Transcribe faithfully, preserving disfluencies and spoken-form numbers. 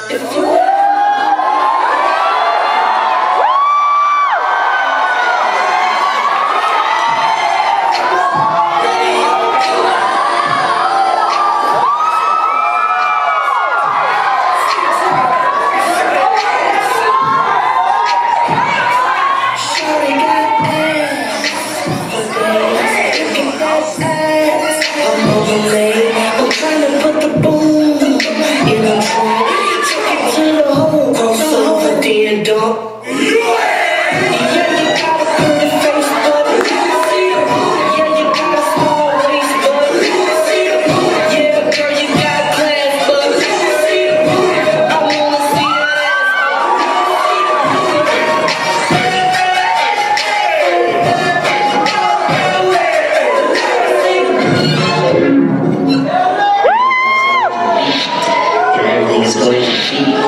I'm trying to put the boom in a trunk. Take it to the hole, cross over the end up. Yeah, you got a pretty face, but yeah, you got a small waist, but yeah, girl, you got class, but I wanna see that ass. Everything's going to be